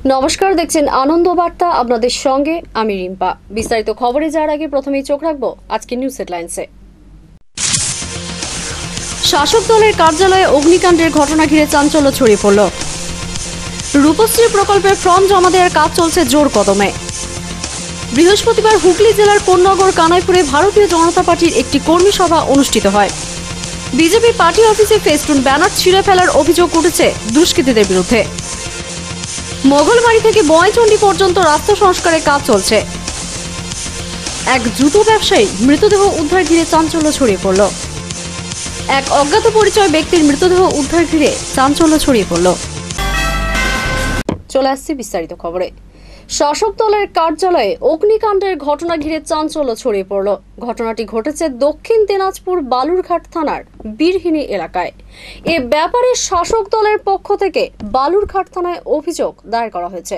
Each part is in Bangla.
নমস্কার, দেখছেন আনন্দ বার্তা। আপনাদের সঙ্গে আমি রিম্পা। বিস্তারিত খবরে যাওয়ার আগে প্রথমেই চোখ রাখবো আজকে নিউজ হেডলাইন্সে। শাসক দলের কার্যালয়ে অগ্নিকাণ্ডের ঘটনা ঘিরে চাঞ্চল্য ছড়িয়ে পড়ল। রূপশ্রী প্রকল্পের ফর্ম জমা দেওয়ার কাজ চলছে জোর কদমে। বৃহস্পতিবার হুগলি জেলার কোন্নগর কানাইপুরে ভারতীয় জনতা পার্টির একটি কর্মী সভা অনুষ্ঠিত হয়। বিজেপি পার্টি অফিসে ফেস্টুন ব্যানার ছিঁড়ে ফেলার অভিযোগ উঠেছে দুষ্কৃতীদের বিরুদ্ধে। মোগলবাড়ি থেকে বয়চণ্ডী পর্যন্ত রাস্তা সংস্কারের কাজ চলছে। এক জুতো ব্যবসায়ী মৃতদেহ উদ্ধার ঘিরে চাঞ্চল্য ছড়িয়ে পড়ল। এক অজ্ঞাত পরিচয় ব্যক্তির মৃতদেহ উদ্ধার ঘিরে চাঞ্চল্য ছড়িয়ে পড়ল। চলে আসছি বিস্তারিত খবরে। শাসক দলের কার্যালয়ে অগ্নিকাণ্ডের ঘটনা ঘিরে চাঞ্চল্য ছড়িয়ে পড়ল। ঘটনাটি ঘটেছে দক্ষিণ দিনাজপুর বালুরঘাট থানার বীরহিনী এলাকায়। এ ব্যাপারে শাসক দলের পক্ষ থেকে বালুরঘাট থানায় অভিযোগ দায়ের করা হয়েছে।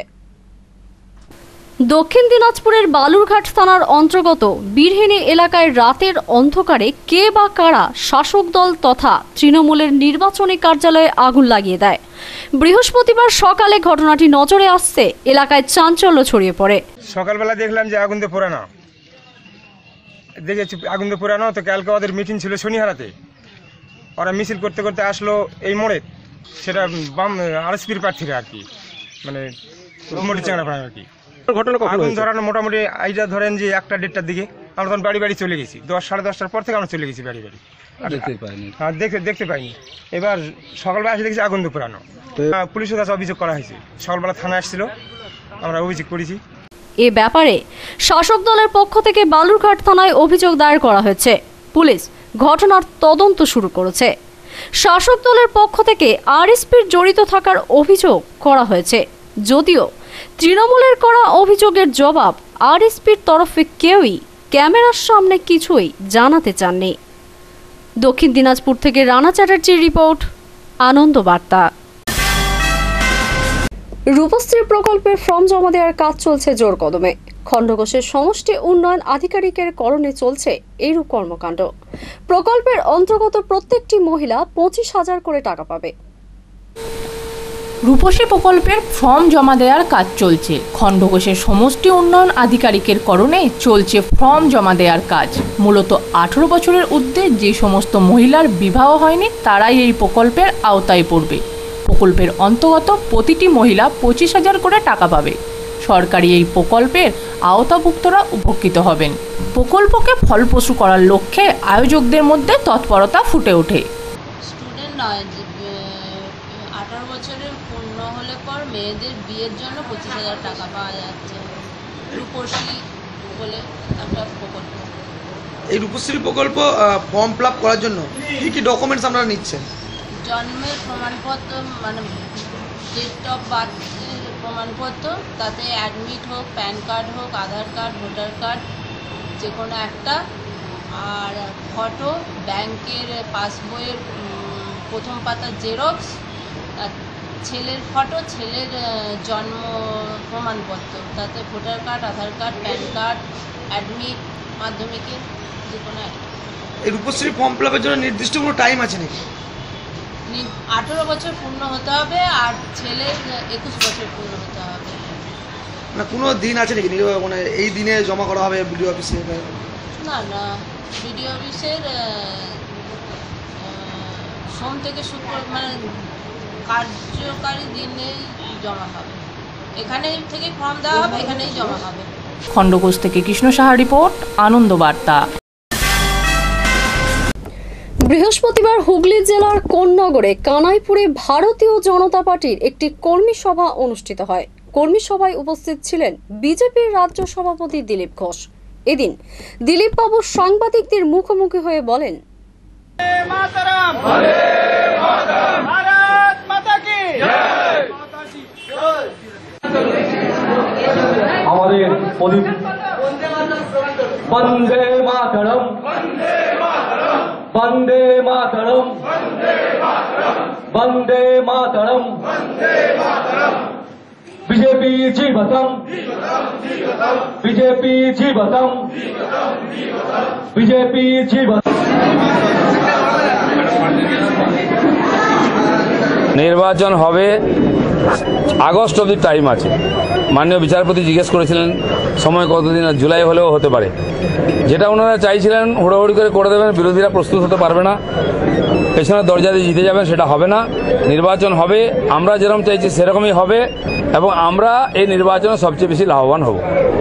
দক্ষিণ দিনাজপুরের বালুরঘাট থানার অন্তর্গত বীরহিনী এলাকায় রাতের অন্ধকারে কে বা কারা শাসক দল তথা তৃণমূলের নির্বাচনী কার্যালয়ে আগুন লাগিয়ে দেয়। বৃহস্পতিবার সকালে ঘটনাটি নজরে আসছে, এলাকায় চাঞ্চল্য ছড়িয়ে পড়ে। সকালবেলা দেখলাম যে আগুন দিয়ে পোড়ানো, দেখেছি আগুন দিয়ে পোড়ানো। তো কালকে ওদের মিটিং ছিল শনিহারাতে, ওরা মিছিল করতে করতে আসলো এই মোড়ে, সেটা বাম আরএসপির প্রার্থীরা আর কি, মানে মোটি চাংড়া পাড়া আর কি। আগুন ধরানো মোটামুটি আইজা ধরেন যে 1টা-1:30টার দিকে। আমরা তখন বাড়ি বাড়ি চলে গেছি, 10-10:30টার পর থেকে আমরা চলে গেছি বাড়ি বাড়ি, দেখতে পাইনি। এবার সকালবেলা এসে দেখছি আগুন দিয়ে পোড়ানো। পুলিশের কাছে অভিযোগ করা হয়েছে, সকালবেলা থানায় আসছিল, আমরা অভিযোগ করেছি। এ ব্যাপারে শাসক দলের পক্ষ থেকে বালুরঘাট থানায় অভিযোগ দায়ের করা হয়েছে। পুলিশ ঘটনার তদন্ত শুরু করেছে। শাসক দলের পক্ষ থেকে আরএসপির জড়িত থাকার অভিযোগ করা হয়েছে, যদিও তৃণমূলের করা অভিযোগের জবাব আরএসপির তরফে কেউই ক্যামেরার সামনে কিছুই জানাতে চাননি। দক্ষিণ দিনাজপুর থেকে রানা চ্যাটার্জির রিপোর্ট, আনন্দ বার্তা। রূপশ্রী প্রকল্পের ফর্ম জমা দেওয়ার কাজ চলছে জোর কদমে। খণ্ডঘোষের সমষ্টি উন্নয়ন আধিকারিকের করণে চলছে এইরূপ কর্মকাণ্ড। প্রকল্পের অন্তর্গত প্রত্যেকটি মহিলা 25,000 করে টাকা পাবে। রূপশ্রী প্রকল্পের ফর্ম জমা দেওয়ার কাজ চলছে। খণ্ডঘোষের সমষ্টি উন্নয়ন আধিকারিকের করণে চলছে ফর্ম জমা দেওয়ার কাজ। মূলত 18 বছরের ঊর্ধ্বে যে সমস্ত মহিলার বিবাহ হয়নি তারাই এই প্রকল্পের আওতায় পড়বে। প্রকল্পের অন্তর্গত প্রতিটি মহিলা 25,000 করে টাকা পাবে। সরকারি এই প্রকল্পের আওতাভুক্তরা উপকৃত হবেন। প্রকল্পকে ফলপ্রসূ করার লক্ষ্যে আয়োজকদের মধ্যে তৎপরতা ফুটে ওঠে। স্টুডেন্ট নয়, 18 বছরের পূর্ণ হলে পর মেয়েদের বিয়ের জন্য 25,000 টাকা পাওয়া যাচ্ছে। রূপশ্রী বলে একটা প্রকল্প। এই রূপশ্রী প্রকল্প ফর্ম ফিল আপ করার জন্য কী কী ডকুমেন্টস আপনারা নিচ্ছেন? জন্মের প্রমাণপত্র, মানে ডেট অফ বার্থের প্রমাণপত্র, তাতে অ্যাডমিট হোক, প্যান কার্ড হোক, আধার কার্ড, ভোটার কার্ড, যে কোনো একটা, আর ফটো, ব্যাংকের পাসবইয়ের প্রথম পাতার জেরক্স, ছেলের ফটো, ছেলের জন্ম প্রমাণপত্র, তাতে voter card, Aadhaar card, PAN card, admit, মাধ্যমিকের যে কোনো একটা। এই রূপশ্রী ফর্ম ফিল আপের জন্য নির্দিষ্ট কোনো টাইম আছে নাকি? 18 বছর পূর্ণ হতে হবে আর ছেলের 21 বছর পূর্ণ হতে হবে। না কোনো দিন আছে নাকি, মানে এই দিনে জমা করা হবে বিডিও অফিসে? না না, বিডিও অফিসের সোম থেকে শুক্র, মানে কার্যকারী দিনেই জমা হবে। এখানেই থেকে ফর্ম দেওয়া হবে, এখানেই জমা হবে। খণ্ডঘোষ থেকে কৃষ্ণ সাহা রিপোর্ট, আনন্দ বার্তা। বৃহস্পতিবার হুগলি জেলার কোন্নগরে কানাইপুরে ভারতীয় জনতা পার্টির একটি কর্মী সভা অনুষ্ঠিত হয়। কর্মী সভায় উপস্থিত ছিলেন বিজেপির রাজ্য সভাপতি দিলীপ ঘোষ। এদিন দিলীপ বাবু সাংবাদিকদের মুখোমুখি হয়ে বলেন, আমাদের বন্দে মাতরম, বন্দে মাতরম, বন্দে মাতরম, বিজেপি জীবতম, বিজেপি জীবতম, বিজেপি জীবতম। নির্বাচন হবে আগস্ট অবধি টাইম আছে। মাননীয় বিচারপতি জিজ্ঞেস করেছিলেন সময় কতদিন, জুলাই হলেও হতে পারে। যেটা ওনারা চাইছিলেন হুড়োহুড়ি করে দেবেন, বিরোধীরা প্রস্তুত হতে পারবে না, পেছনের দরজা দিয়ে জিতে যাবেন, সেটা হবে না। নির্বাচন হবে, আমরা যেরকম চাইছি সেরকমই হবে, এবং আমরা এই নির্বাচনে সবচেয়ে বেশি লাভবান হব।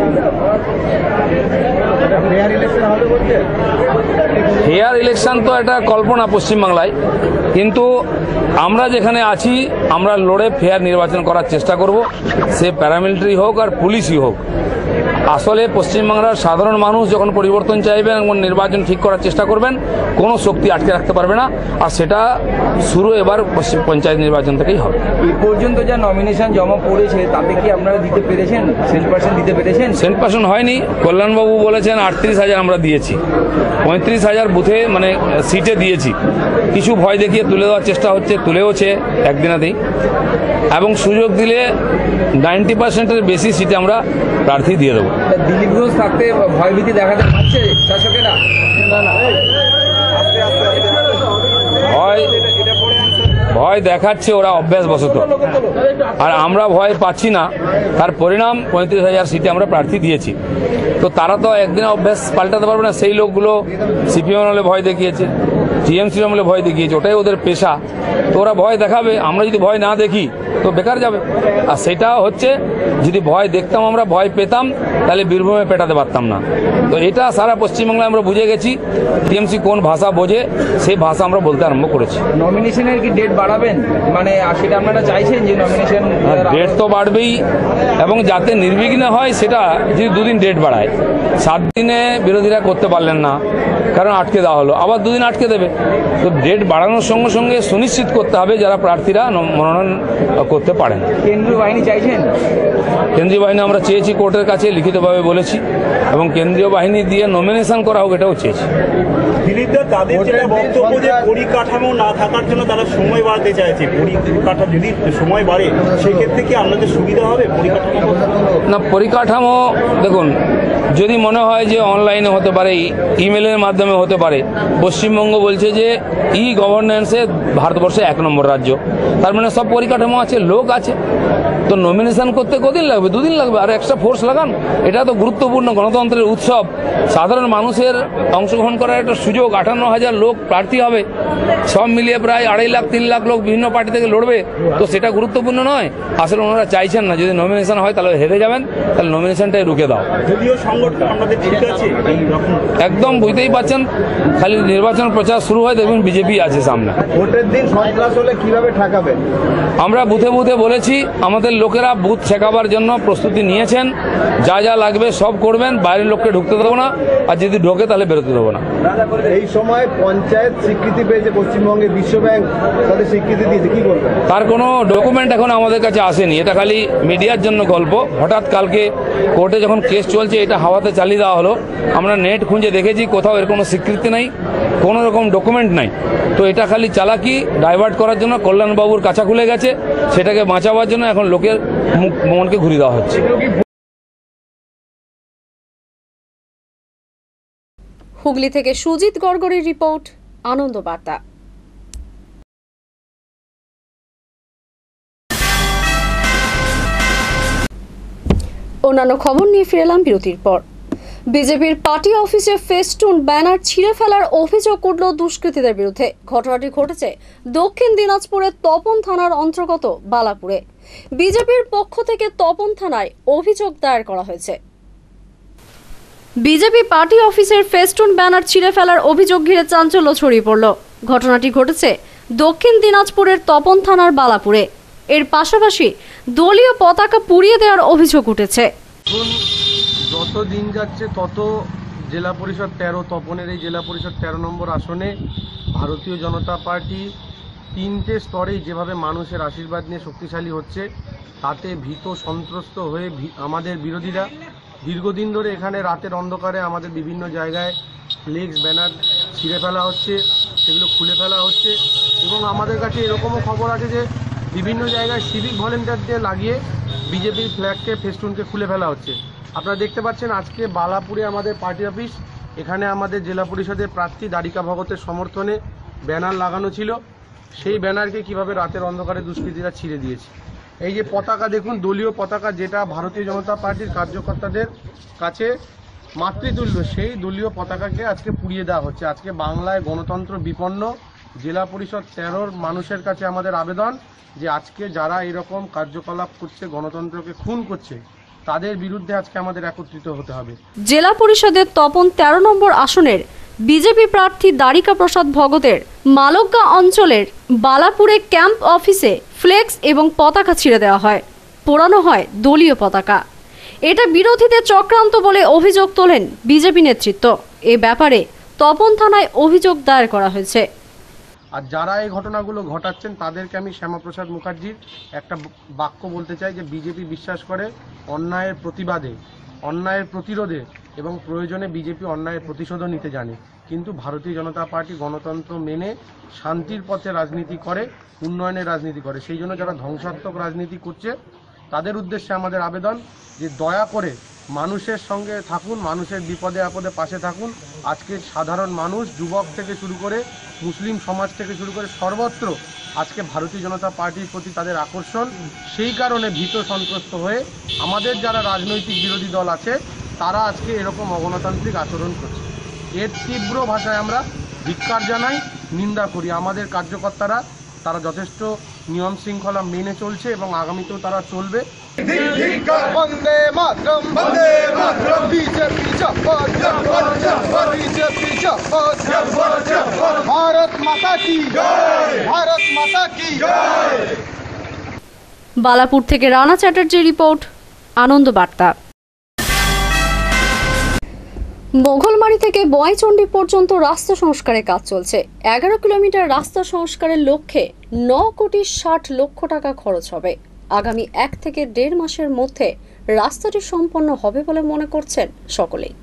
হেয়ার ইলেকশন তো এটা কল্পনা পশ্চিমবাংলায়, কিন্তু আমরা যেখানে আছি আমরা লড়ে ফেয়ার নির্বাচন করার চেষ্টা করব, সে প্যারামিলিটারি হোক আর পুলিশই হোক। আসলে পশ্চিমবাংলার সাধারণ মানুষ যখন পরিবর্তন চাইবেন এবং নির্বাচন ঠিক করার চেষ্টা করবেন, কোনো শক্তি আটকে রাখতে পারবে না, আর সেটা শুরু এবার পঞ্চায়েত নির্বাচন থেকেই হবে। এই পর্যন্ত যা নমিনেশন জমা পড়েছে তাতে কি আপনারা দিতে পেরেছেন, 100% দিতে পেরেছেন? 100% হয়নি। কল্যাণবাবু বলেছেন 38,000 আমরা দিয়েছি, 35,000 বুথে মানে সিটে দিয়েছি। কিছু ভয় দেখিয়ে তুলে দেওয়ার চেষ্টা হচ্ছে, তুলেওছে একদিনাতেই, এবং সুযোগ দিলে 90%-এর বেশি সিটে আমরা প্রার্থী দিয়ে দেবো। দিলীপ ঘোষ থাকতে ভয়ভীতি দেখাতে পারছে শাসকেরা? ভয় দেখাচ্ছে ওরা অভ্যাসবশত, আর আমরা ভয় পাচ্ছি না। তার পরিণাম 35,000 সিটে আমরা প্রার্থী দিয়েছি। তো তারা তো একদিনে অভ্যাস পাল্টাতে পারবে না। সেই লোকগুলো সিপিএম হলে ভয় দেখিয়েছে, টিএমসি হলে ভয় দেখিয়েছে, ওটাই ওদের পেশা। তো ওরা ভয় দেখাবে, আমরা যদি ভয় না দেখি তো বেকার যাবে। আর সেটা হচ্ছে, যদি ভয় দেখতাম, আমরা ভয় পেতাম, তাহলে বীরভূমে পেটাতে পারতাম না। তো এটা সারা পশ্চিমবাংলায় আমরা বুঝে গেছি টিএমসি কোন ভাষা বোঝে, সেই ভাষা আমরা বলতে আরম্ভ করেছি। নমিনেশনের কি ডেট বাড়াবেন, মানে সেটা আপনারা চাইছেন যে নমিনেশন? ডেট তো বাড়বেই, এবং যাতে নির্বিঘ্নে হয় সেটা যদি 2 দিন ডেট বাড়ায়। 7 দিনে বিরোধীরা করতে পারলেন না, কারণ আটকে দেওয়া হলো, আবার 2 দিন আটকে দেবে। তো ডেট বাড়ানোর সঙ্গে সঙ্গে সুনিশ্চিত করতে হবে যারা প্রার্থীরা মনোনয়ন করতে পারেন। কেন্দ্রীয় বাহিনী চাইছেন? কেন্দ্রীয় বাহিনী আমরা চেয়েছি, কোর্টের কাছে লিখিতভাবে বলেছি, এবং কেন্দ্রীয় বাহিনী দিয়ে নমিনেশন করা হোক এটাও চেয়েছি। দিলীপদা, তাদের যেটা বক্তব্য যে পরিকাঠামো না থাকার জন্য তারা সময় বাড়াতে চাইছে। পরিকাঠামো যদি সময় বাড়ে সেক্ষেত্রে কি আপনাদের সুবিধা হবে পরিকাঠামো? না, পরিকাঠামো দেখুন, যদি মনে হয় যে অনলাইনে হতে পারে, ইমেলের মাধ্যমে হতে পারে, পশ্চিমবঙ্গ বলছে যে গভর্নেন্সে ভারতবর্ষে 1 নম্বর রাজ্য, তার মানে সব পরিকাঠামো আছে, লোক আছে। তো নমিনেশন করতে কদিন লাগবে? 2 দিন লাগবে, আর এক্সট্রা ফোর্স লাগান। এটা তো গুরুত্বপূর্ণ গণতন্ত্রের উৎসব, সাধারণ মানুষের অংশগ্রহণ করার একটা সুযোগ। 58,000 লোক প্রার্থী হবে, সব মিলিয়ে প্রায় 2.5 লাখ 3 লাখ লোক বিভিন্ন পার্টি থেকে লড়বে। তো সেটা গুরুত্বপূর্ণ নয়? আসলে ওনারা চাইছেন না, যদি নমিনেশন হয় তাহলে হেরে যাবেন, তাহলে নমিনেশনটাই রুখে দাও। যদিও সংগঠন আপনাদের ঠিক আছে, একদম বুঝতেই পারছেন, খালি নির্বাচন প্রচার শুরু হয় দেখবেন বিজেপি আছে সামনে। ভোটের দিন সন্ত্রাস হলে কিভাবে ঠেকাবেন? আমরা বুথে বুথে বলেছি, আমাদের লোকেরা বুথ ঠেকাবার জন্য প্রস্তুতি নিয়েছেন, যা যা লাগবে সব করবেন, বাইরের লোককে ঢুকতে দেবো না, আর যদি ঢোকে তাহলে বেরোতে দেবো না। এই সময় পঞ্চায়েত স্বীকৃতি পেয়েছে পশ্চিমবঙ্গে, বিশ্বব্যাংক তাদের স্বীকৃতি দিয়েছে, কি করবেন? তার কোনো ডকুমেন্ট এখন আমাদের কাছে আসেনি, এটা খালি মিডিয়ার জন্য গল্প। হঠাৎ কালকে কোর্টে যখন কেস চলছে, এটা হাওয়াতে চালিয়ে দেওয়া হলো। আমরা নেট খুঁজে দেখেছি, কোথাও এর কোনো স্বীকৃতি নাই, কোনো রকম ডকুমেন্ট নাই। তো এটা খালি চালাকি, ডাইভার্ট করার জন্য কল্যাণবাবুর কাছা খুলে গেছে, সেটাকে বাঁচাবার জন্য এখন লোকের মনকে ঘুরিয়ে দেওয়া হচ্ছে। হুগলি থেকে সুজিত গড়গড়ির রিপোর্ট, আনন্দ বার্তা। অন্যান্য খবর নিয়ে ফিরে এলাম বিরতির পর। বিজেপির পার্টি অফিসে ফেস্টুন ব্যানার ছিঁড়ে ফেলার অভিযোগ উঠল দুষ্কৃতীদের বিরুদ্ধে। ঘটনাটি ঘটেছে দক্ষিণ দিনাজপুরের তপন থানার অন্তর্গত বালাপুরে। বিজেপির পক্ষ থেকে তপন থানায় অভিযোগ দায়ের করা হয়েছে। বিজেপি পার্টি অফিসের ফেস্টুন ব্যানার ছিঁড়ে ফেলার অভিযোগ ঘিরে চাঞ্চল্য ছড়িয়ে পড়ল। ঘটনাটি ঘটেছে দক্ষিণ দিনাজপুরের তপন থানার বালাপুরে। এর পাশাপাশি দলীয় পতাকা পুড়িয়ে দেওয়ার অভিযোগ উঠেছে। যত দিন যাচ্ছে তত জেলা পরিষদ 13, তপনের এই জেলা পরিষদ 13 নম্বর আসনে ভারতীয় জনতা পার্টি 3টে স্তরেই যেভাবে মানুষের আশীর্বাদ নিয়ে শক্তিশালী হচ্ছে, তাতে ভীত সন্ত্রস্ত হয়ে আমাদের বিরোধীরা দীর্ঘদিন ধরে এখানে রাতের অন্ধকারে আমাদের বিভিন্ন জায়গায় ফ্লেক্স ব্যানার ছিঁড়ে ফেলা হচ্ছে, সেগুলো খুলে ফেলা হচ্ছে। এবং আমাদের কাছে এরকমও খবর আছে যে বিভিন্ন জায়গায় সিভিক ভলেন্টিয়ারদের লাগিয়ে বিজেপির ফ্ল্যাগকে, ফেস্টুনকে খুলে ফেলা হচ্ছে। আপনারা দেখতে পাচ্ছেন আজকে বালাপুরে আমাদের পার্টি অফিস, এখানে আমাদের জেলা পরিষদের প্রার্থী দ্বারিকা ভগতের সমর্থনে ব্যানার লাগানো ছিল। সেই ব্যানারকে কিভাবে রাতের অন্ধকারে দুষ্কৃতীরা ছিঁড়ে দিয়েছে। এই যে পতাকা দেখুন, দলীয় পতাকা, যেটা ভারতীয় জনতা পার্টির কার্যকর্তাদের কাছে মাতৃতুল্য, সেই দলীয় পতাকাকে আজকে পুড়িয়ে দেওয়া হচ্ছে। আজকে বাংলায় গণতন্ত্র বিপন্ন। জেলা পরিষদ 13 মানুষের কাছে আমাদের আবেদন যে আজকে যারা এরকম কার্যকলাপ করছে, গণতন্ত্রকে খুন করছে, তাদের বিরুদ্ধে আজকে আমাদের একত্রিত হতে হবে। জেলা পরিষদের তপন 13 নম্বর আসনের বিজেপি প্রার্থী দ্বারিকা প্রসাদ ভগতের মালগ্গা অঞ্চলের বালাপুরে ক্যাম্প অফিসে ফ্লেক্স এবং পতাকা ছিঁড়ে দেওয়া হয়, পোড়ানো হয় দলীয় পতাকা। এটা বিরোধীদের চক্রান্ত বলে অভিযোগ তোলেন বিজেপি নেতৃত্ব। এ ব্যাপারে তপন থানায় অভিযোগ দায়ের করা হয়েছে। আর যারা এই ঘটনাগুলো ঘটাচ্ছেন তাদেরকে আমি শ্যামাপ্রসাদ মুখার্জির একটা বাক্য বলতে চাই যে বিজেপি বিশ্বাস করে অন্যায়ের প্রতিবাদে, অন্যায়ের প্রতিরোধে এবং প্রয়োজনে বিজেপি অন্যায়ের প্রতিশোধও নিতে জানে। কিন্তু ভারতীয় জনতা পার্টি গণতন্ত্র মেনে শান্তির পথে রাজনীতি করে, উন্নয়নের রাজনীতি করে। সেই জন্য যারা ধ্বংসাত্মক রাজনীতি করছে তাদের উদ্দেশ্যে আমাদের আবেদন যে দয়া করে মানুষের সঙ্গে থাকুন, মানুষের বিপদে আপদে পাশে থাকুন। আজকে সাধারণ মানুষ, যুবক থেকে শুরু করে মুসলিম সমাজ থেকে শুরু করে সর্বত্র আজকে ভারতীয় জনতা পার্টির প্রতি তাদের আকর্ষণ। সেই কারণে ভীত সন্ত্রস্ত হয়ে আমাদের যারা রাজনৈতিক বিরোধী দল আছে তারা আজকে এরকম অগণতান্ত্রিক আচরণ করছে। এর তীব্র ভাষায় আমরা ধিক্কার জানাই, নিন্দা করি। আমাদের কার্যকর্তারা তারা যথেষ্ট নিয়ম শৃঙ্খলা মেনে চলছে এবং আগামীতেও তারা চলবে। বন্দে মাতরম, বন্দে মাতরম, বিজেপি জিন্দাবাদ, জিন্দাবাদ, বিজেপি জিন্দাবাদ, ভারত মাতা কি জয়, ভারত মাতা কি জয়। বালাপুর থেকে রানা চ্যাটার্জির রিপোর্ট, আনন্দ বার্তা। মোগলমারি থেকে বয়চণ্ডী পর্যন্ত রাস্তা সংস্কারের কাজ চলছে। 11 কিলোমিটার রাস্তা সংস্কারের লক্ষ্যে 9,60,00,000 টাকা খরচ হবে। আগামী 1 থেকে 1.5 মাসের মধ্যে রাস্তাটি সম্পন্ন হবে বলে মনে করছেন সকলেই।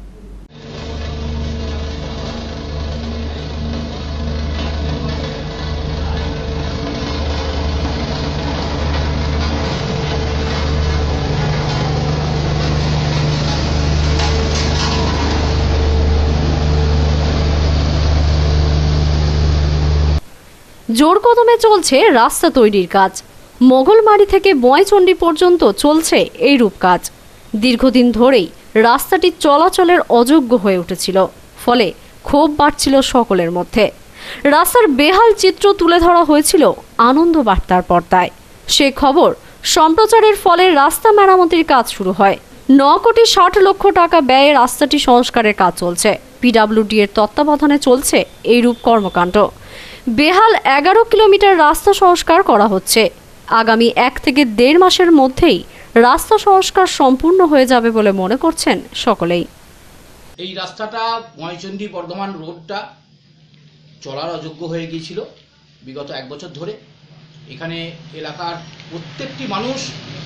জোর কদমে চলছে রাস্তা তৈরির কাজ। মোগলমারি থেকে বয়চণ্ডী পর্যন্ত চলছে এইরূপ কাজ। দীর্ঘদিন ধরেই রাস্তাটি চলাচলের অযোগ্য হয়ে উঠেছিল, ফলে ক্ষোভ বাড়ছিল সকলের মধ্যে। রাস্তার বেহাল চিত্র তুলে ধরা হয়েছিল আনন্দ বার্তার পর্দায়। সে খবর সম্প্রচারের ফলে রাস্তা মেরামতির কাজ শুরু হয়। 9,60,00,000 টাকা ব্যয়ে রাস্তাটি সংস্কারের কাজ চলছে। পিডব্লিউডি এর তত্ত্বাবধানে চলছে এইরূপ কর্মকাণ্ড। বেহাল 11 কিলোমিটার রাস্তা সংস্কার করা হচ্ছে। আগামী 1 থেকে 1.5 মাসের মধ্যেই রাস্তা সংস্কার সম্পূর্ণ হয়ে যাবে বলে মনে করছেন সকলেই। এই রাস্তাটা বয়চণ্ডী বর্ধমান রোডটা চলার অযোগ্য হয়ে গিয়েছিল বিগত 1 বছর ধরে। এখানে এলাকার প্রত্যেকটি মানুষ,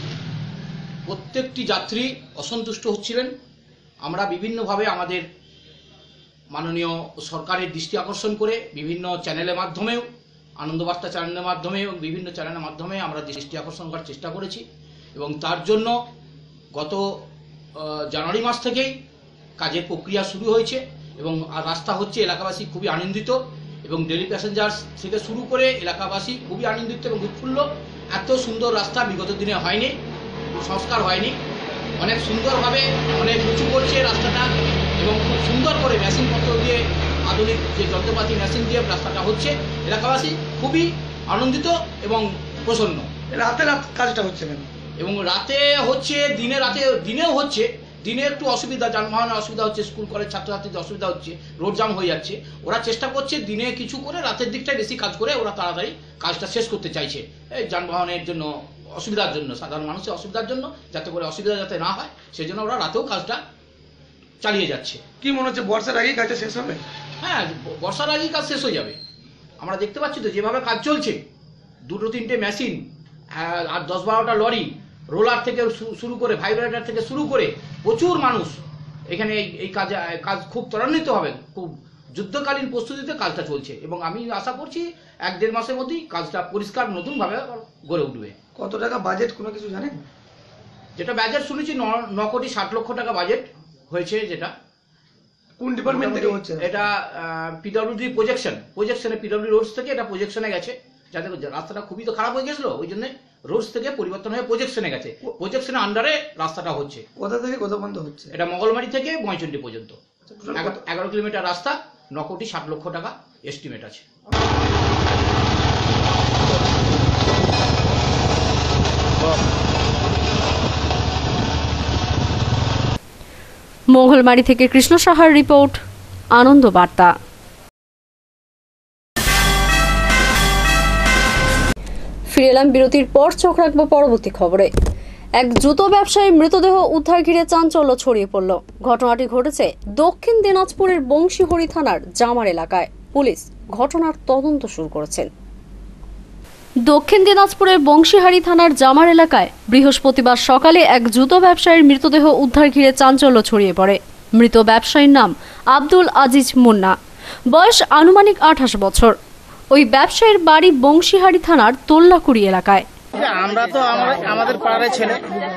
প্রত্যেকটি যাত্রী অসন্তুষ্ট হচ্ছিলেন। আমরা বিভিন্নভাবে আমাদের মাননীয় সরকারের দৃষ্টি আকর্ষণ করে বিভিন্ন চ্যানেলের মাধ্যমেও, আনন্দবার্তা চ্যানেলের মাধ্যমে এবং বিভিন্ন চ্যানেলের মাধ্যমে আমরা দৃষ্টি আকর্ষণ করার চেষ্টা করেছি এবং তার জন্য গত জানুয়ারি মাস থেকেই কাজের প্রক্রিয়া শুরু হয়েছে এবং রাস্তা হচ্ছে। এলাকাবাসী খুবই আনন্দিত এবং ডেলি প্যাসেঞ্জার থেকে শুরু করে এলাকাবাসী খুবই আনন্দিত এবং উৎফুল্ল। এত সুন্দর রাস্তা বিগত দিনে হয়নি, সংস্কার হয়নি। অনেক সুন্দরভাবে অনেক উঁচু করছে রাস্তাটা এবং খুব সুন্দর করে মেশিনপত্র দিয়ে, আধুনিক যে যন্ত্রপাতি মেশিন দিয়ে রাস্তাটা হচ্ছে। এলাকাবাসী খুবই আনন্দিত এবং প্রসন্ন। রাতে কাজটা হচ্ছে কেন? এবং রাতে হচ্ছে, দিনেও হচ্ছে। দিনে একটু অসুবিধা, যানবাহনের অসুবিধা হচ্ছে, স্কুল কলেজ ছাত্রছাত্রীদের অসুবিধা হচ্ছে, রোড জাম হয়ে যাচ্ছে। ওরা চেষ্টা করছে দিনে কিছু করে, রাতের দিকটায় বেশি কাজ করে ওরা তাড়াতাড়ি কাজটা শেষ করতে চাইছে। এই যানবাহনের জন্য, অসুবিধার জন্য, সাধারণ মানুষের অসুবিধার জন্য, যাতে করে অসুবিধা যাতে না হয় সেই জন্য ওরা রাতেও কাজটা চালিয়ে যাচ্ছে। কি মনে হচ্ছে বর্ষার আগেই কাজটা শেষ হবে? হ্যাঁ, বর্ষার আগেই কাজ শেষ হয়ে যাবে। আমরা দেখতে পাচ্ছি তো যেভাবে কাজ চলছে, 2-3টে মেশিন আর 10-12টা লরি, রোলার থেকে শুরু করে, ভাইব্রেটর থেকে শুরু করে প্রচুর মানুষ এখানে এই কাজ খুব ত্বরান্বিত হবে। খুব যুদ্ধকালীন প্রস্তুতিতে কাজটা চলছে এবং আমি আশা করছি 1-1.5 মাসের মধ্যেই কাজটা পরিষ্কার নতুনভাবে গড়ে উঠবে। কত টাকা বাজেট কোনো কিছু জানেন? যেটা বাজেট শুনেছি 9,60,00,000 টাকা বাজেট হয়েছে। যেটা কোন ডিপার্টমেন্ট থেকে হচ্ছে? এটা পিডব্লিউডি প্রজেকশনে পিডব্লিউ রোডস থেকে এটা প্রজেকশনে গেছে, যাতে রাস্তাটা খুবই তো খারাপ হয়ে গেছিলো, ওই জন্য রোডস থেকে পরিবর্তন হয়ে প্রজেকশনে গেছে, প্রজেকশনের আন্ডারে রাস্তাটা হচ্ছে। কোথা থেকে কোথা পর্যন্ত হচ্ছে? এটা মঙ্গলবাড়ি থেকে ময়চণ্ডী পর্যন্ত 11 কিলোমিটার রাস্তা, 9 কোটি 60 লক্ষ টাকা এস্টিমেট আছে। মঙ্গলবাড়ি থেকে কৃষ্ণ সাহার রিপোর্ট, আনন্দ বার্তা। ফিরে এলাম বিরতির পর, চোখ রাখবো পরবর্তী খবরে। এক জুতো ব্যবসায়ীর মৃতদেহ উদ্ধার ঘিরে চাঞ্চল্য ছড়িয়ে পড়ল। ঘটনাটি ঘটেছে দক্ষিণ দিনাজপুরের বংশীহরি থানার জামার এলাকায়। পুলিশ ঘটনার তদন্ত শুরু করেছেন। দক্ষিণ দিনাজপুরের বংশীহারি থানার জামার এলাকায় বৃহস্পতিবার সকালে এক জুতো ব্যবসায়ীর মৃতদেহ উদ্ধার ঘিরে চাঞ্চল্য ছড়িয়ে পড়ে। মৃত ব্যবসায়ীর নাম আব্দুল আজিজ মুন্না, বয়স আনুমানিক 28 বছর। ওই ব্যবসায়ীর বাড়ি বংশীহারি থানার তোল্লাকুড়ি এলাকায়। আমরা তো আমাদের পাড়ায় ছেলে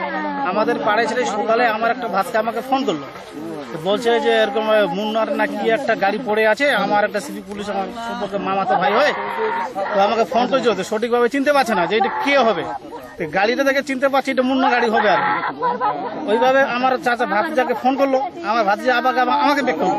সকালে আমার একটা ভাস্তা আমাকে ফোন করলো, বলছে যে এরকম মুন্নার নাকি একটা গাড়ি পড়ে আছে। আমার একটা সিভিক পুলিশ আমার সম্পর্কে মামাতো ভাই হয়, তো আমাকে ফোন করেছে, তো সঠিকভাবে চিনতে পারছে না যে এটা কে হবে। গাড়িটা দেখে চিনতে পারছি এটা মুন্না গাড়ি হবে। আর ওইভাবে আমার চাচা ভাতিজাকে ফোন করলো, আমার ভাতিজা আমাকে বেক করলো।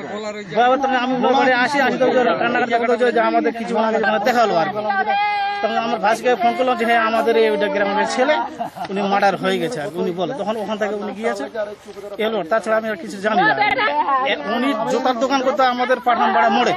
আমি মোবাইলে আসি তো কান্নাকাটি করতে যে আমাদের কিছু দেখা হলো। আর তখন আমার ভাইকে ফোন করলাম যে হ্যাঁ আমাদের এই গ্রামের ছেলে উনি মার্ডার হয়ে গেছে। আর উনি বলে তখন ওখান থেকে উনি গিয়েছে এলো, তাছাড়া আমি আর কিছু জানি না। উনি জুতার দোকান করতে আমাদের পাঠানপাড়া মোড়ে,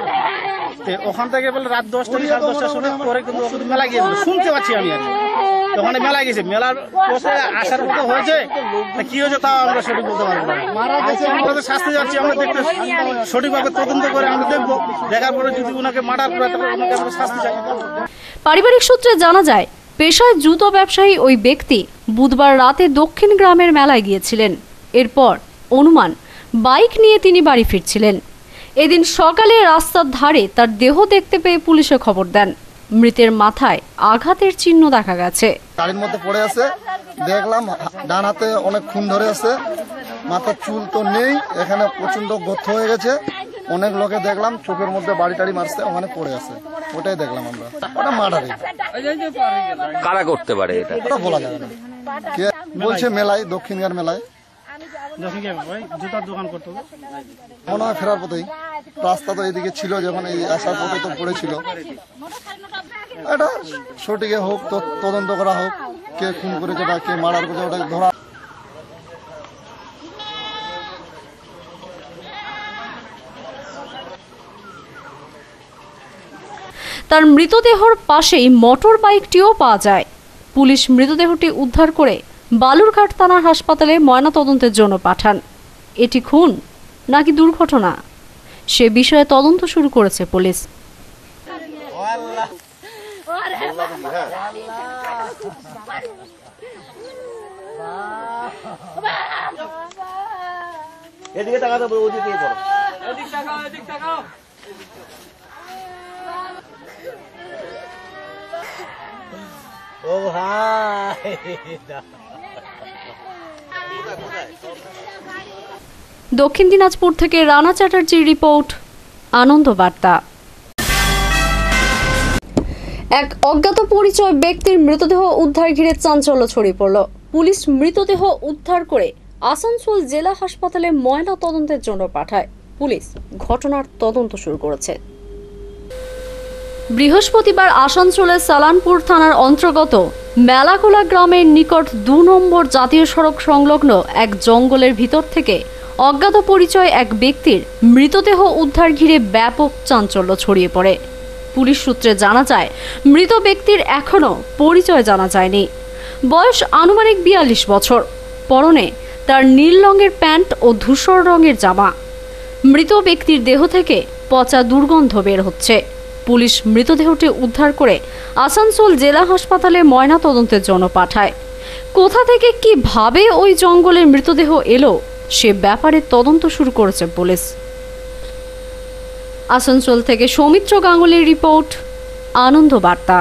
ওখান থেকে বলে রাত 10টা 10:30 সময় পরে কিন্তু মেলা গিয়েছিল, শুনতে পাচ্ছি আমি। আর তখন মেলায় গেছে, মেলার পোস্টে আসার মতো হয়েছে কি হয়েছে তাও আমরা সঠিক বলতে পারবো না। আমরা তো শাস্তি যাচ্ছি, আমরা দেখতে সঠিকভাবে তদন্ত করে আমরা দেখবো, দেখার পরে যদি ওনাকে মার্ডার করে তাহলে ওনাকে আমরা শাস্তি চাই। পারিবারিক সূত্রে জানা যায়, পেশায় জুতো ব্যবসায়ী ওই ব্যক্তি বুধবার রাতে দক্ষিণ গ্রামের মেলায় গিয়েছিলেন। এরপর অনুমান বাইক নিয়ে তিনি বাড়ি ফিরছিলেন। এদিন সকালে রাস্তার ধারে তার দেহ দেখতে পেয়ে পুলিশে খবর দেন। মৃতের মাথায় আঘাতের চিহ্ন দেখা গেছে। গাড়ির মধ্যে পড়ে আছে, দেখলাম ডান হাতে অনেক খুন ধরে আছে, মাথার চুল তো নেই, এখানে প্রচন্ড গর্ত হয়ে গেছে। অনেক লোকে দেখলাম চোখের মধ্যে বাড়ি টাড়ি মারছে, ওখানে পড়ে আছে। ওটাই দেখলাম আমরা, ওটা মার্ডারই। কারা করতে পারে এটা ওটা বলা যাবে না। কে বলছে মেলায়, দক্ষিণগার মেলায় জুতার দোকান করতে মনে হয় ফেরার পথেই। রাস্তা তো এদিকে ছিল, যখন এই আসার পথে তো পড়েছিল। এটা সঠিকে হোক, তদন্ত করা হোক, কে খুন করেছে বা কে মার্ডার করেছে ওটা ধরা। তার মৃতদেহর পাশেই মোটর বাইকটিও পাওয়া যায়। পুলিশ মৃতদেহটি উদ্ধার করে বালুরঘাট থানার হাসপাতালে ময়নাতদন্তের জন্য পাঠান। এটি খুন নাকি দুর্ঘটনা, সে বিষয়ে তদন্ত শুরু করেছে পুলিশ। এদিকে তাকাতে বলবো, ওদিকে করো। ও ভাই, দক্ষিণ দিনাজপুর থেকে রানা চ্যাটার্জির রিপোর্ট, আনন্দ বার্তা। এক অজ্ঞাত পরিচয় ব্যক্তির মৃতদেহ উদ্ধার ঘিরে চাঞ্চল্য ছড়িয়ে পড়ল। পুলিশ মৃতদেহ উদ্ধার করে আসানসোল জেলা হাসপাতালে ময়না তদন্তের জন্য পাঠায়। পুলিশ ঘটনার তদন্ত শুরু করেছে। বৃহস্পতিবার আসানসোলের সালানপুর থানার অন্তর্গত মেলাকোলা গ্রামের নিকট 2 নম্বর জাতীয় সড়ক সংলগ্ন এক জঙ্গলের ভিতর থেকে অজ্ঞাত পরিচয় এক ব্যক্তির মৃতদেহ উদ্ধার ঘিরে ব্যাপক চাঞ্চল্য ছড়িয়ে পড়ে। পুলিশ সূত্রে জানা যায়, মৃত ব্যক্তির এখনও পরিচয় জানা যায়নি। বয়স আনুমানিক 42 বছর। পরনে তার নীল রঙের প্যান্ট ও ধূসর রঙের জামা। মৃত ব্যক্তির দেহ থেকে পচা দুর্গন্ধ বের হচ্ছে। পুলিশ মৃতদেহটি উদ্ধার করে আসানসোল জেলা হাসপাতালে ময়না তদন্তের জন্য পাঠায়। কোথা থেকে কিভাবে ওই জঙ্গলে মৃতদেহ এলো সে ব্যাপারে তদন্ত শুরু করেছে পুলিশ। আসানসোল থেকে সৌমিত্র গাঙ্গুলির রিপোর্ট, আনন্দ বার্তা।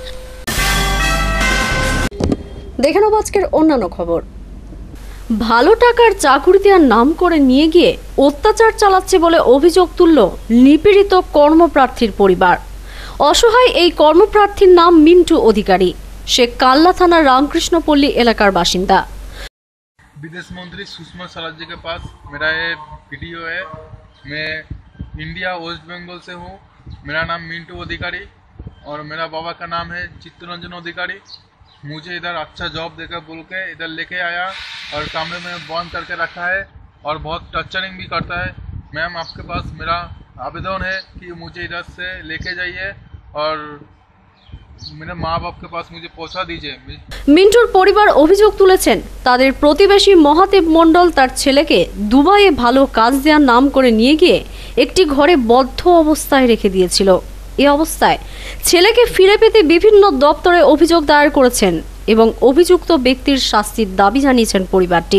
দেখে নেব আজকের অন্যান্য খবর। ভালো টাকার চাকুরি দেওয়ার নাম করে নিয়ে গিয়ে অত্যাচার চালাচ্ছে বলে অভিযোগ তুলল নিপীড়িত কর্মপ্রার্থীর পরিবার। অসহায় এই কর্মপ্রার্থীর নাম মিন্টু অধিকারী। সে কাল্লা থানার রামকৃষ্ণপল্লী এলাকার বাসিন্দা। विदेश मंत्री सुषमा स्वराज जी के पास मेरा ये वीडियो है। मैं इंडिया वेस्ट बंगाल से हूँ। मेरा नाम मिंटू अधिकारी और मेरा बाबा का नाम है चित्तरंजन अधिकारी। मुझे इधर अच्छा जॉब देकर बोल के इधर लेके आया और कमरे में बंद करके रखा है और बहुत टर्चरिंग भी करता है। मैम, आपके पास मेरा आवेदन है कि मुझे इधर से लेके जाइए और मेरे माँ बाप के पास मुझे पहुँचा दीजिए। মিন্টুর পরিবার অভিযোগ তুলেছেন তাদের প্রতিবেশী মহাদেব মণ্ডল তার ছেলেকে দুবাইয়ে ভালো কাজ দেওয়ার নাম করে নিয়ে গিয়ে একটি ঘরে বদ্ধ অবস্থায় রেখে দিয়েছিল। এই অবস্থায় ছেলেকে ফিরে পেতে বিভিন্ন দপ্তরে অভিযোগ দায়ের করেছেন এবং অভিযুক্ত ব্যক্তির শাস্তির দাবি জানিয়েছেন পরিবারটি।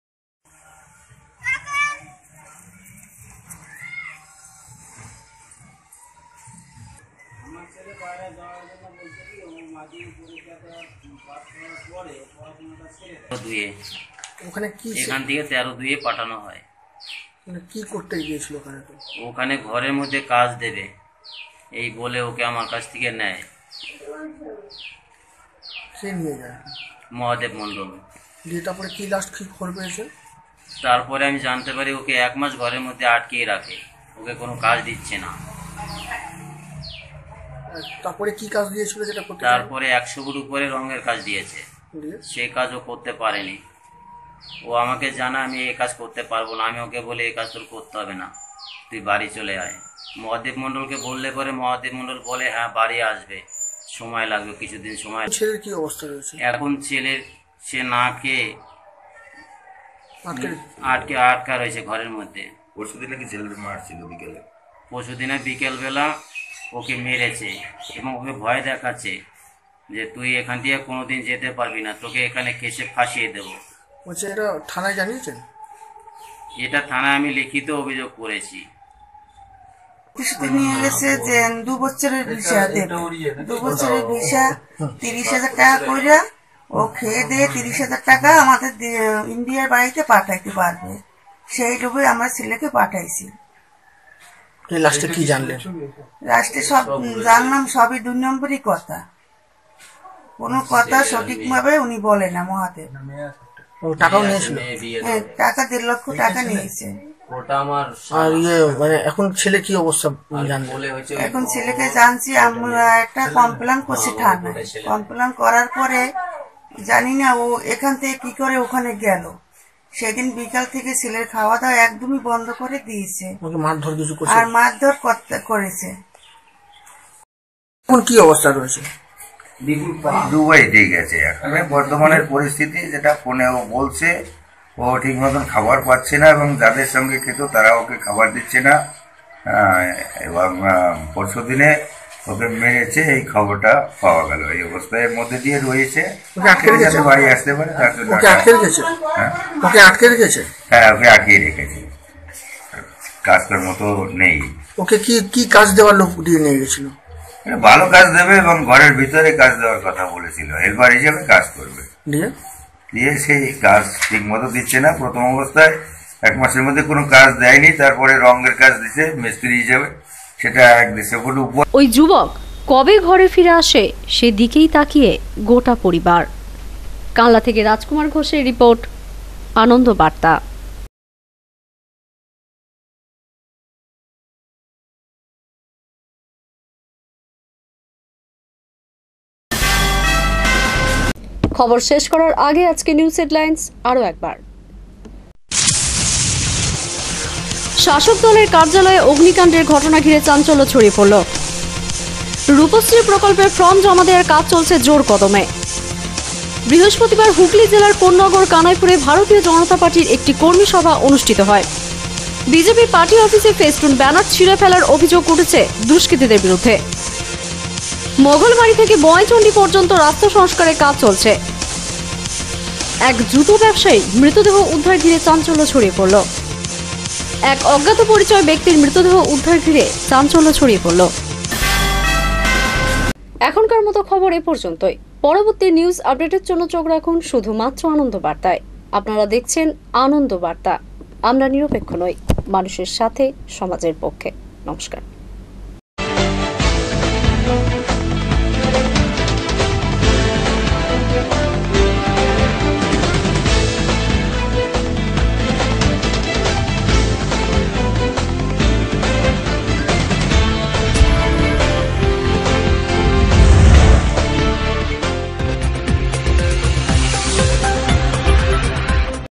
ওখানে কি এখান থেকে 13-2 পাঠানো হয়। কি করতে গিয়েছিল ওখানে? ওখানে ঘরের মধ্যে কাজ দেবে এই বলে ওকে আমার কাছ থেকে নেয়। সে নিয়ে যায় মহাদেব মণ্ডল। তারপরে কি লাস্ট কি খবর পেয়েছে? তারপরে আমি জানতে পারি ওকে 1 মাস ঘরের মধ্যে আটকেই রাখে, ওকে কোনো কাজ দিচ্ছে না। তারপরে কি কাজ দিয়েছিল যেটা করতে? তারপরে 100 ফুট উপরে রঙের কাজ দিয়েছে, সেই কাজও করতে পারেনি। ও আমাকে জানা আমি এই কাজ করতে পারবো না। আমি ওকে বলে এই কাজ তোর করতে হবে না, তুই বাড়ি চলে আয়। মহাদেব মণ্ডলকে বললে পরে মহাদেব মণ্ডল বলে হ্যাঁ বাড়ি আসবে, সময় লাগবে, কিছুদিন সময়। ছেলের কি অবস্থা রয়েছে এখন? ছেলের সে না খেয়ে আটকা রয়েছে ঘরের মধ্যে। পরশুদিনে কি ছেলের মারছিল বিকেলে? পরশুদিনে বিকেলবেলা ওকে মেরেছে এবং ওকে ভয় দেখাচ্ছে যে তুই এখান থেকে কোনোদিন যেতে পারবি না, তোকে এখানে কেসে ফাঁসিয়ে দেবো। এটা থানায় জানিয়েছেন? এটা থানায় আমি লিখিত অভিযোগ করেছি। নিয়ে গেছে যে 2 বছরের ভিসা দেবে, 2 বছরের ভিসা 30,000 টাকা করে ও খেয়ে দিয়ে 30,000 টাকা আমাদের ইন্ডিয়ার বাড়িতে পাঠাইতে পারবে, সেই লোভে আমরা ছেলেকে পাঠাইছি। লাস্টে কি জানলেন? লাস্টে সব জানলাম সবই 2 নম্বরই কথা, কোনো কথা সঠিকভাবে উনি বলে না মহাদেব। টাকাও নিয়েছিল? হ্যাঁ, টাকা 1.5 লক্ষ টাকা নিয়েছে। আর মানে এখন ছেলে কি অবস্থা জানলেন? এখন ছেলেকে জানছি আমরা একটা কমপ্লেন করছি থানায়। কমপ্লেন করার পরে জানি না ও এখান থেকে কি করে ওখানে গেল। সেদিন বিকাল থেকে ছেলের খাওয়া দাওয়া একদমই বন্ধ করে দিয়েছে আর মারধর করেছে। এখন কি অবস্থা রয়েছে? দুবাইতে গেছে। এখন বর্তমানের পরিস্থিতি যেটা ফোনেও বলছে, ও ঠিক মতন খাবার পাচ্ছে না এবং যাদের সঙ্গে খেত তারা ওকে খাবার দিচ্ছে না। এবং পরশু দিনে ওকে মেরেছে, এই খবরটা পাওয়া গেল। এই অবস্থায় মধ্যে দিয়ে রয়েছে, যাতে বাড়ি আসতে পারে তার জন্য। ওকে আটকে রেখেছে? হ্যাঁ, ওকে আটকিয়ে রেখেছে, কাজকর্ম তো নেই। ওকে কি কাজ দেওয়ার লোক দিয়ে নিয়ে গেছিল? ভালো কাজ দেবে এবং ঘরের ভিতরে কাজ দেওয়ার কথা বলেছিল, হেল্পার হিসেবে কাজ করবে। দিয়ে সেই কাজ ঠিক মতো দিচ্ছে না। প্রথম অবস্থায় 1 মাসের মধ্যে কোনো কাজ দেয়নি, তারপরে রঙের কাজ দিচ্ছে মিস্ত্রি হিসেবে, সেটা 1 ডিসেম্বর উপর। ওই যুবক কবে ঘরে ফিরে আসে সেদিকেই তাকিয়ে গোটা পরিবার। কানলা থেকে রাজকুমার ঘোষের রিপোর্ট, আনন্দ বার্তা। খবর শেষ করার আগে আজকে নিউজ হেডলাইন্স আরও একবার। শাসক দলের কার্যালয়ে অগ্নিকাণ্ডের ঘটনা ঘিরে চাঞ্চল্য ছড়িয়ে পড়ল। রূপশ্রী প্রকল্পের ফর্ম জমা দেওয়ার কাজ চলছে জোর কদমে। বৃহস্পতিবার হুগলি জেলার কোন্নগর কানাইপুরে ভারতীয় জনতা পার্টির একটি কর্মী সভা অনুষ্ঠিত হয়। বিজেপি পার্টি অফিসে ফেস্টুন ব্যানার ছিঁড়ে ফেলার অভিযোগ উঠেছে দুষ্কৃতীদের বিরুদ্ধে। মোগলবাড়ি থেকে বয়চণ্ডী পর্যন্ত রাস্তা সংস্কারের কাজ চলছে। এক জুতো ব্যবসায়ী মৃতদেহ উদ্ধার ঘিরে চাঞ্চল্য ছড়িয়ে পড়ল। এক অজ্ঞাত পরিচয় ব্যক্তির মৃতদেহ উদ্ধার ঘিরে চাঞ্চল্য ছড়িয়ে পড়ল। এখনকার মতো খবর এ পর্যন্তই। পরবর্তী নিউজ আপডেটের জন্য চোখ রাখুন শুধুমাত্র আনন্দ বার্তায়। আপনারা দেখছেন আনন্দ বার্তা। আমরা নিরপেক্ষ নই, মানুষের সাথে, সমাজের পক্ষে। নমস্কার।